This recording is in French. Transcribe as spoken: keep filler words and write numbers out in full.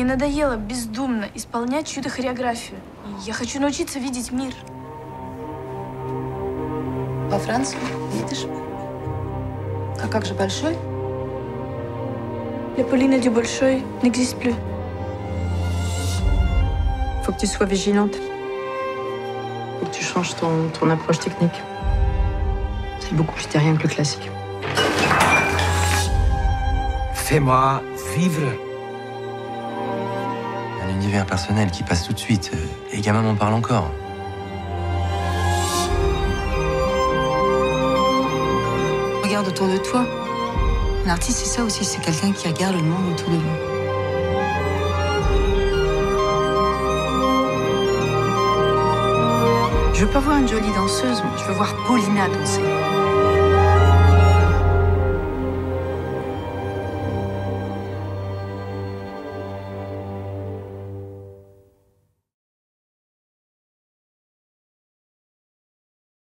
Мне надоело бездумно исполнять чью-то хореографию. Я хочу научиться видеть мир. Во Францию едешь? А как же Большой? La Pauline du Bolshoi n'existe plus. Faut que tu sois vigilante. Faut que tu changes ton, ton approche technique. C'est beaucoup plus terrien que le classique. Fais-moi vivre. Un univers personnel qui passe tout de suite. Et les gamins m'en parlent encore. Regarde autour de toi. Un artiste, c'est ça aussi, c'est quelqu'un qui regarde le monde autour de lui. Je veux pas voir une jolie danseuse, moi. Je veux voir Paulina danser.